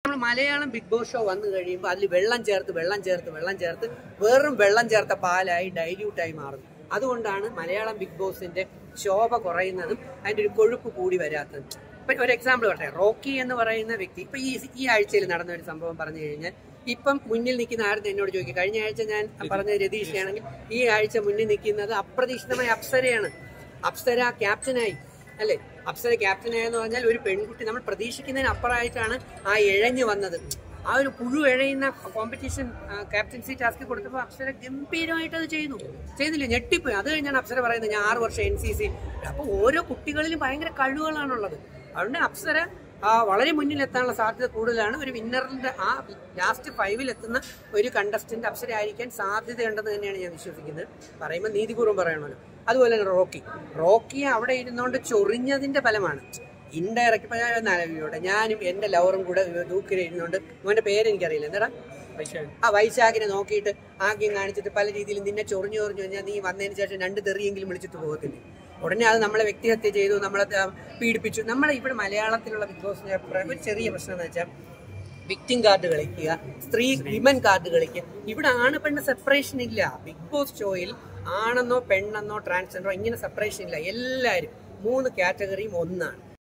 നമ്മൾ Malayalam big boss show വന്നു കഴിയുമ്പോൾ അതിൽ വെള്ളം ചേർത്ത് വെറും വെള്ളം ചേർത്ത പാലായി ഡൈല്യൂട്ടായി മാറുന്നു. അതുകൊണ്ടാണ് മലയാളം ബിഗ് ബോസിന്റെ ശോഭ കുറയുന്നതും അതിന്റെ ഒരു കൊഴുപ്പ് കൂടി വരാത്തതും. ഇപ്പൊ ഒരു എക്സാമ്പിൾ പറയാം. റോക്കി എന്ന് പറയുന്ന വ്യക്തി ഇപ്പൊ ഈ ആഴ്ചയിൽ നടന്ന ഒരു സംഭവം പറഞ്ഞു കഴിഞ്ഞാൽ, ഇപ്പം മുന്നിൽ നിൽക്കുന്ന ആരും എന്നോട് ചോദിക്കും. കഴിഞ്ഞ ആഴ്ച ഞാൻ പറഞ്ഞ രതീഷയാണെങ്കിൽ ഈ ആഴ്ച മുന്നിൽ നിൽക്കുന്നത് അപ്രതീക്ഷിതമായ അപ്സരയാണ്. അപ്സര ക്യാപ്റ്റനായി അല്ലെ? അപ്സര ക്യാപ്റ്റനായെന്ന് പറഞ്ഞാൽ ഒരു പെൺകുട്ടി നമ്മൾ പ്രതീക്ഷിക്കുന്നതിന് അപ്പുറമായിട്ടാണ് ആ ഇഴഞ്ഞു വന്നത്. ആ ഒരു പുഴു ഇഴയുന്ന കോമ്പറ്റീഷൻ ക്യാപ്റ്റൻസി ടാസ്ക് കൊടുത്തപ്പോൾ അപ്സര ഗംഭീരമായിട്ട് അത് ചെയ്തില്ലേ? ഞെട്ടിപ്പോയി. അത് കഴിഞ്ഞാണ് അപ്സര പറയുന്നത് ഞാൻ 6 വർഷം NCC. അപ്പോൾ ഓരോ കുട്ടികളിലും ഭയങ്കര കഴിവുകളാണുള്ളത്. അതുകൊണ്ട് അപ്സര വളരെ മുന്നിലെത്താനുള്ള സാധ്യത കൂടുതലാണ്. ഒരു വിന്നറിന്റെ ആ ലാസ്റ്റ് 5-ൽ എത്തുന്ന ഒരു കണ്ടസ്റ്റന്റ് അപ്സര ആയിരിക്കാൻ സാധ്യതയുണ്ടെന്ന് തന്നെയാണ് ഞാൻ വിശ്വസിക്കുന്നത്. പറയുമ്പോൾ നീതിപൂർവ്വം പറയണമല്ലോ. അതുപോലെ തന്നെ റോക്കി അവിടെ ഇരുന്നുകൊണ്ട് ചൊറിഞ്ഞതിന്റെ ഫലമാണ്. ഇൻഡയറക്റ്റ് ഞാനും എന്റെ ലവറും കൂടെ ദൂക്കിലിരുന്നുകൊണ്ട്, മോന്റെ പേര് എനിക്കറിയില്ല, എന്താ വൈശാഖിനെ നോക്കിയിട്ട് ആദ്യം കാണിച്ചിട്ട് പല രീതിയിലും നിന്നെ ചൊറിഞ്ഞു കഴിഞ്ഞാൽ നീ വന്നതിന് ശേഷം 2 തെറിയെങ്കിലും വിളിച്ചിട്ട് പോകത്തില്ല. ഉടനെ അത് നമ്മളെ വ്യക്തിഹത്യ ചെയ്തു, നമ്മളെ പീഡിപ്പിച്ചു. നമ്മളെ ഇവിടെ മലയാളത്തിലുള്ള ബിഗ് ബോസിന്റെ ഒരു ചെറിയ പ്രശ്നം എന്ന് വെച്ചാൽ വിക്ടിം കാർഡ് കളിക്കുക, വിമൻ കാർഡ് കളിക്കുക. ഇവിടെ ആണ് പെണ്ണ് സെപ്പറേഷൻ ഇല്ല. ബിഗ് ബോസ് ഷോയിൽ ആണെന്നോ പെണ്ണെന്നോ ട്രാൻസ്ജെൻഡറോ ഇങ്ങനെ സെപ്പറേഷൻ ഇല്ല. എല്ലാവരും 3 കാറ്റഗറിയും ഒന്നാണ്.